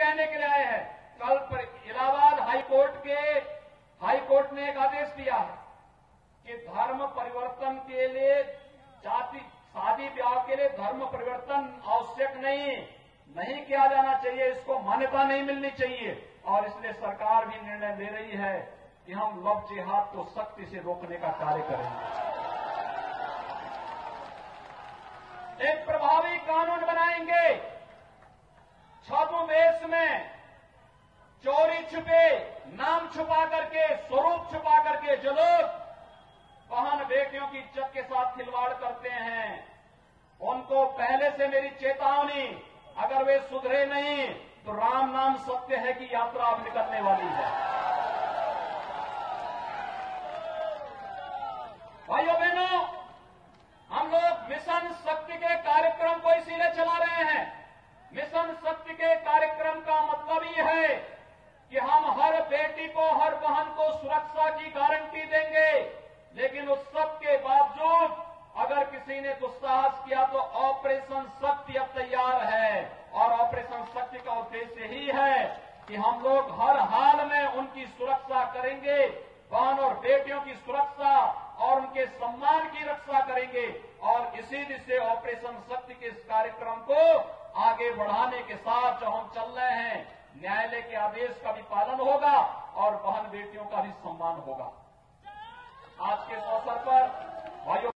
कहने के लिए आए हैं। कल इलाहाबाद हाईकोर्ट ने एक आदेश दिया है कि धर्म परिवर्तन के लिए शादी ब्याह के लिए धर्म परिवर्तन आवश्यक नहीं किया जाना चाहिए, इसको मान्यता नहीं मिलनी चाहिए। और इसलिए सरकार भी निर्णय ले रही है कि हम लव जिहाद को सख्ती से रोकने का कार्य करेंगे। एक प्रभावी कानून बनाएंगे। छद्मवेश में चोरी छुपे, नाम छुपा करके, स्वरूप छुपा करके जो लोग बहन बेटियों की इज्जत के साथ खिलवाड़ करते हैं, उनको पहले से मेरी चेतावनी, अगर वे सुधरे नहीं तो राम नाम सत्य है की यात्रा अब निकलने वाली है। भाइयों बहनों, हम लोग मिशन शक्ति के कार्यक्रम को इसीलिए चला रहे हैं। मिशन शक्ति के कार्यक्रम का मतलब ही है कि हम हर बेटी को, हर बहन को सुरक्षा की गारंटी देंगे, लेकिन उस सब के बावजूद अगर किसी ने दुस्साहस किया तो ऑपरेशन शक्ति अब तैयार है। और ऑपरेशन शक्ति का उद्देश्य ही है कि हम लोग हर हाल में उनकी सुरक्षा करेंगे, बहन और बेटियों की सुरक्षा और उनके सम्मान की रक्षा करेंगे। और इसी दिशा ऑपरेशन शक्ति के इस कार्यक्रम को आगे बढ़ाने के साथ जो हम चल रहे हैं, न्यायालय के आदेश का भी पालन होगा और बहन बेटियों का भी सम्मान होगा। आज के इस अवसर पर भाइयों